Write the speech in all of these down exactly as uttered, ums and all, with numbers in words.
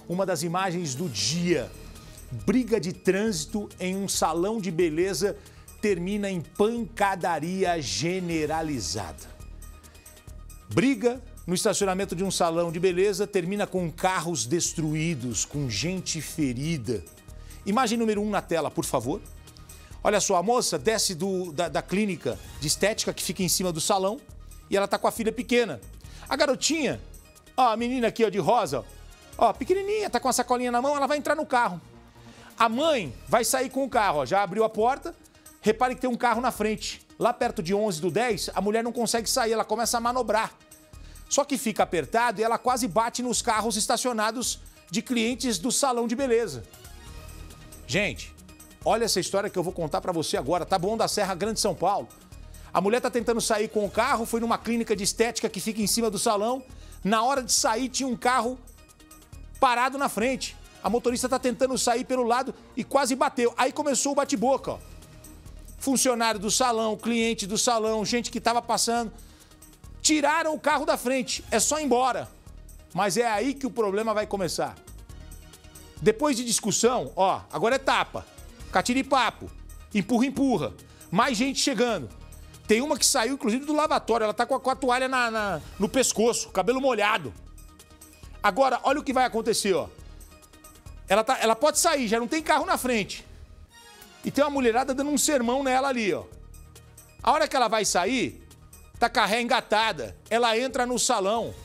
uma das imagens do dia. Briga de trânsito em um salão de beleza termina em pancadaria generalizada. Briga no estacionamento de um salão de beleza termina com carros destruídos, com gente ferida. Imagem número um na tela, por favor. Olha só, a moça desce do, da, da clínica de estética que fica em cima do salão e ela tá com a filha pequena. A garotinha, ó, a menina aqui ó, de rosa, ó, pequenininha, tá com a sacolinha na mão, ela vai entrar no carro. A mãe vai sair com o carro, ó, já abriu a porta, repare que tem um carro na frente. Lá perto de onze do dez, a mulher não consegue sair, ela começa a manobrar. Só que fica apertado e ela quase bate nos carros estacionados de clientes do salão de beleza. Gente, olha essa história que eu vou contar pra você agora, tá bom? Da Serra Grande, São Paulo. A mulher tá tentando sair com o carro, foi numa clínica de estética que fica em cima do salão. Na hora de sair, tinha um carro parado na frente. A motorista tá tentando sair pelo lado e quase bateu. Aí começou o bate-boca, ó. Funcionário do salão, cliente do salão, gente que tava passando. Tiraram o carro da frente, é só ir embora. Mas é aí que o problema vai começar. Depois de discussão, ó, agora é tapa, catiripapo, empurra, empurra. Mais gente chegando. Tem uma que saiu, inclusive, do lavatório. Ela tá com a, com a toalha na, na, no pescoço, cabelo molhado. Agora, olha o que vai acontecer, ó. Ela, tá, ela pode sair, já não tem carro na frente. E tem uma mulherada dando um sermão nela ali, ó. A hora que ela vai sair, tá com a ré engatada. Ela entra no salão.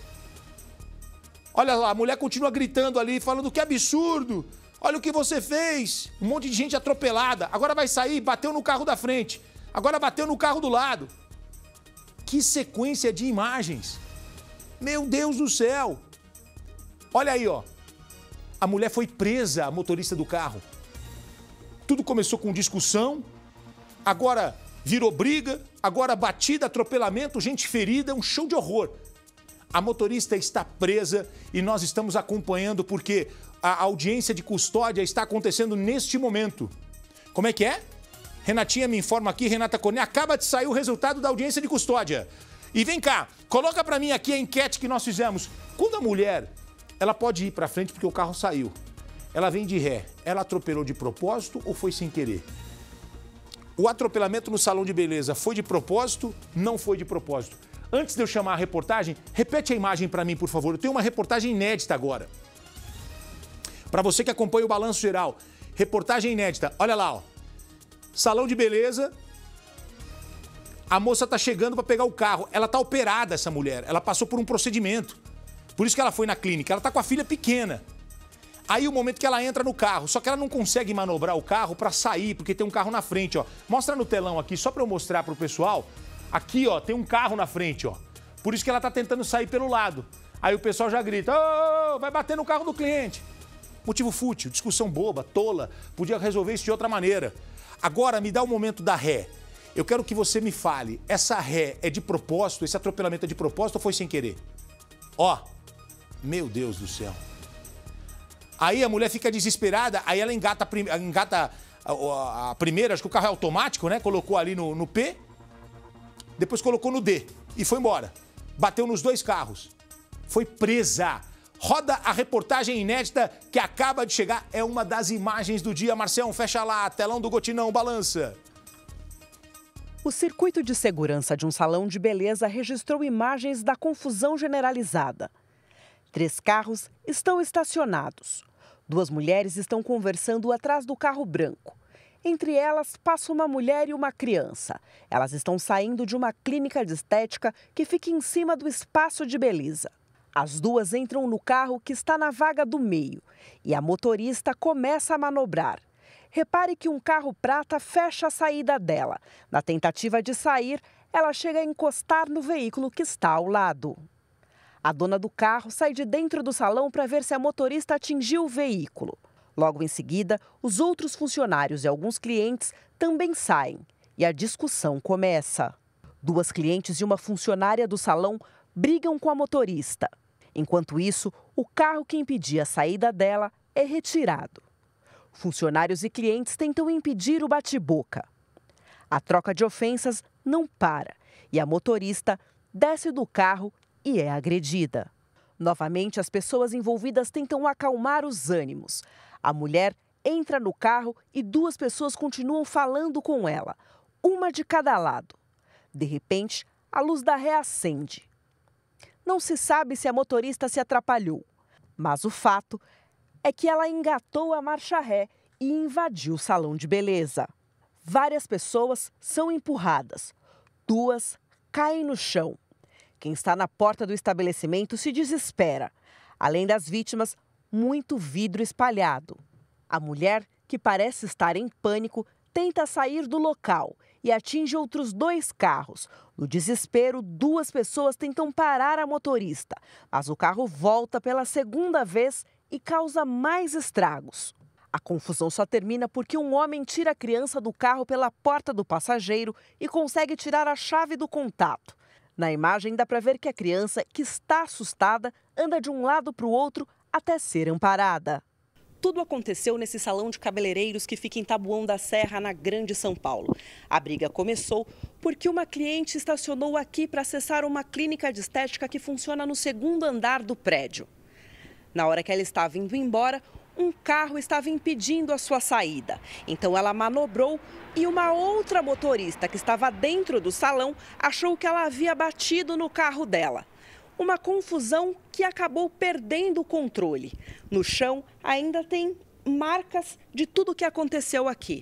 Olha lá, a mulher continua gritando ali, falando que absurdo. Olha o que você fez. Um monte de gente atropelada. Agora vai sair, bateu no carro da frente. Agora bateu no carro do lado. Que sequência de imagens. Meu Deus do céu. Olha aí, ó. A mulher foi presa, a motorista do carro. Tudo começou com discussão. Agora virou briga. Agora batida, atropelamento, gente ferida. Um show de horror. A motorista está presa e nós estamos acompanhando porque a audiência de custódia está acontecendo neste momento. Como é que é? Renatinha me informa aqui, Renata Cornê, acaba de sair o resultado da audiência de custódia. E vem cá, coloca pra mim aqui a enquete que nós fizemos. Quando a mulher, ela pode ir pra frente porque o carro saiu. Ela vem de ré. Ela atropelou de propósito ou foi sem querer? O atropelamento no salão de beleza foi de propósito? Não foi de propósito. Antes de eu chamar a reportagem, repete a imagem para mim, por favor. Eu tenho uma reportagem inédita agora. Para você que acompanha o Balanço Geral. Reportagem inédita. Olha lá, ó. Salão de beleza. A moça tá chegando para pegar o carro. Ela tá operada, essa mulher. Ela passou por um procedimento. Por isso que ela foi na clínica. Ela tá com a filha pequena. Aí o momento que ela entra no carro, só que ela não consegue manobrar o carro para sair, porque tem um carro na frente, ó. Mostra no telão aqui, só para eu mostrar pro pessoal. Aqui, ó, tem um carro na frente, ó. Por isso que ela tá tentando sair pelo lado. Aí o pessoal já grita, ô, vai bater no carro do cliente. Motivo fútil, discussão boba, tola. Podia resolver isso de outra maneira. Agora, me dá o momento da ré. Eu quero que você me fale, essa ré é de propósito, esse atropelamento é de propósito ou foi sem querer? Ó, meu Deus do céu. Aí a mulher fica desesperada, aí ela engata, a, prim... engata a, a, a primeira, acho que o carro é automático, né? Colocou ali no, no P, depois colocou no D e foi embora. Bateu nos dois carros. Foi presa. Roda a reportagem inédita que acaba de chegar. É uma das imagens do dia. Marcião, fecha lá, telão do Gotinão, balança. O circuito de segurança de um salão de beleza registrou imagens da confusão generalizada. Três carros estão estacionados. Duas mulheres estão conversando atrás do carro branco. Entre elas, passa uma mulher e uma criança. Elas estão saindo de uma clínica de estética que fica em cima do espaço de beleza. As duas entram no carro que está na vaga do meio e a motorista começa a manobrar. Repare que um carro prata fecha a saída dela. Na tentativa de sair, ela chega a encostar no veículo que está ao lado. A dona do carro sai de dentro do salão para ver se a motorista atingiu o veículo. Logo em seguida, os outros funcionários e alguns clientes também saem e a discussão começa. Duas clientes e uma funcionária do salão brigam com a motorista. Enquanto isso, o carro que impedia a saída dela é retirado. Funcionários e clientes tentam impedir o bate-boca. A troca de ofensas não para e a motorista desce do carro e é agredida. Novamente, as pessoas envolvidas tentam acalmar os ânimos. A mulher entra no carro e duas pessoas continuam falando com ela, uma de cada lado. De repente, a luz da ré acende. Não se sabe se a motorista se atrapalhou, mas o fato é que ela engatou a marcha ré e invadiu o salão de beleza. Várias pessoas são empurradas, duas caem no chão. Quem está na porta do estabelecimento se desespera. Além das vítimas, muito vidro espalhado. A mulher, que parece estar em pânico, tenta sair do local e atinge outros dois carros. No desespero, duas pessoas tentam parar a motorista, mas o carro volta pela segunda vez e causa mais estragos. A confusão só termina porque um homem tira a criança do carro pela porta do passageiro e consegue tirar a chave do contato. Na imagem dá para ver que a criança, que está assustada, anda de um lado para o outro até ser amparada. Tudo aconteceu nesse salão de cabeleireiros que fica em Taboão da Serra, na Grande São Paulo. A briga começou porque uma cliente estacionou aqui para acessar uma clínica de estética que funciona no segundo andar do prédio. Na hora que ela estava indo embora, um carro estava impedindo a sua saída. Então ela manobrou e uma outra motorista que estava dentro do salão achou que ela havia batido no carro dela. Uma confusão que acabou perdendo o controle. No chão ainda tem marcas de tudo o que aconteceu aqui.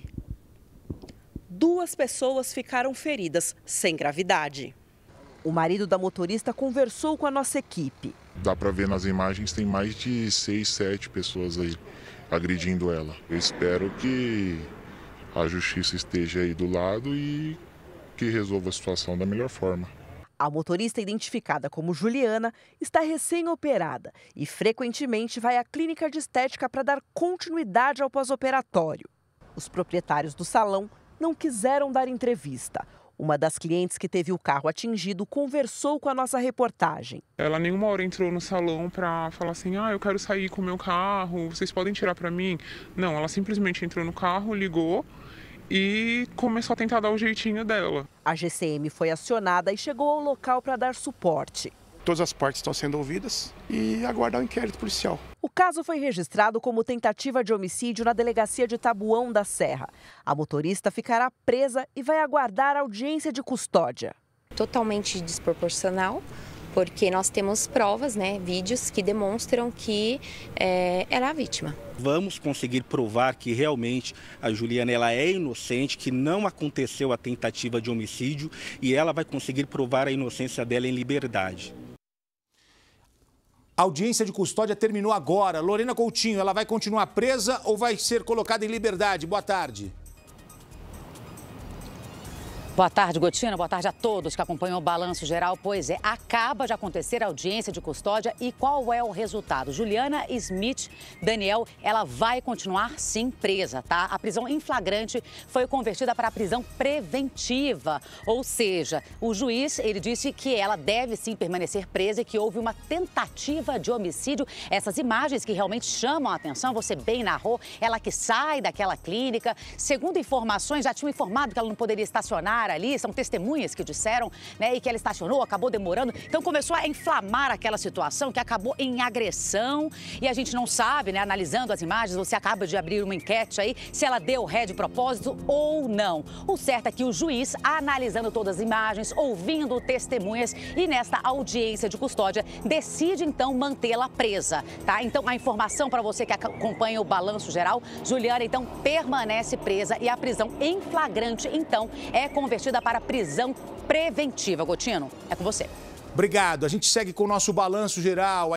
Duas pessoas ficaram feridas sem gravidade. O marido da motorista conversou com a nossa equipe. Dá para ver nas imagens, tem mais de seis, sete pessoas aí agredindo ela. Eu espero que a justiça esteja aí do lado e que resolva a situação da melhor forma. A motorista, identificada como Juliana, está recém-operada e frequentemente vai à clínica de estética para dar continuidade ao pós-operatório. Os proprietários do salão não quiseram dar entrevista. Uma das clientes que teve o carro atingido conversou com a nossa reportagem. Ela nenhuma hora entrou no salão para falar assim, ah, eu quero sair com o meu carro, vocês podem tirar para mim? Não, ela simplesmente entrou no carro, ligou e começou a tentar dar o jeitinho dela. A G C M foi acionada e chegou ao local para dar suporte. Todas as partes estão sendo ouvidas e aguardar o inquérito policial. O caso foi registrado como tentativa de homicídio na delegacia de Taboão da Serra. A motorista ficará presa e vai aguardar audiência de custódia. Totalmente desproporcional, porque nós temos provas, né, vídeos que demonstram que é, ela é a vítima. Vamos conseguir provar que realmente a Juliana ela é inocente, que não aconteceu a tentativa de homicídio e ela vai conseguir provar a inocência dela em liberdade. A audiência de custódia terminou agora. Lorena Coutinho, ela vai continuar presa ou vai ser colocada em liberdade? Boa tarde. Boa tarde, Gotina. Boa tarde a todos que acompanham o Balanço Geral. Pois é, acaba de acontecer a audiência de custódia e qual é o resultado? Juliana Smith Daniel, ela vai continuar sim presa, tá? A prisão em flagrante foi convertida para a prisão preventiva, ou seja, o juiz, ele disse que ela deve sim permanecer presa e que houve uma tentativa de homicídio. Essas imagens que realmente chamam a atenção, você bem narrou, ela que sai daquela clínica, segundo informações, já tinham informado que ela não poderia estacionar ali, são testemunhas que disseram, né, e que ela estacionou, acabou demorando. Então começou a inflamar aquela situação que acabou em agressão e a gente não sabe, né, analisando as imagens, você acaba de abrir uma enquete aí, se ela deu ré de propósito ou não. O certo é que o juiz, analisando todas as imagens, ouvindo testemunhas e nesta audiência de custódia, decide então mantê-la presa, tá? Então a informação para você que acompanha o Balanço Geral, Juliana então permanece presa e a prisão em flagrante então é convertida para prisão preventiva. Gotino, é com você. Obrigado. A gente segue com o nosso Balanço Geral.